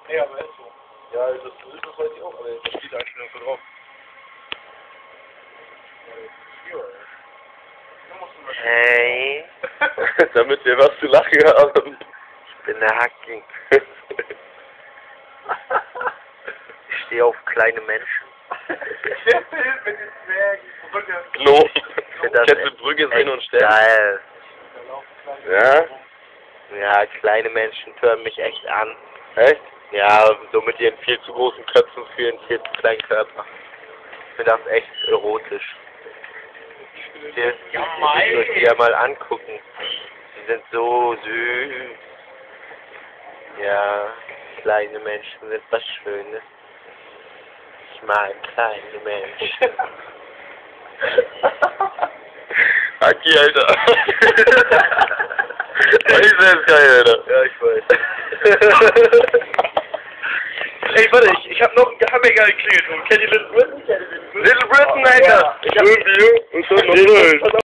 Ja, aber ist so. Ja, das weiß ich auch, aber da steht die Einstellung so drauf. Hey, Damit wir was zu lachen haben. ich bin der Hacking. Ich stehe auf kleine Menschen. Der Film mit den Zwergen. Brücke. Gnom. Ich find das Kennst du echt- Brügge sehen echt und sterben? geil. Ja? Ja, kleine Menschen tören mich echt an. Echt? Ja, so mit ihren viel zu großen Köpfen für ihren viel zu kleinen Körper. Ich finde das echt erotisch. Ja, Ich muss die ja mal angucken. Die sind so süß. Ja, kleine Menschen sind was Schönes. Ich mag kleine Menschen. Haki, Alter. Das ist geil, Alter. Ja, ich weiß. Ey, warte, ich hab noch einen Hamburger geklingelt. Kennt ihr Little Britain? Little Britain, Alter. Ja. Schön Bier und dann noch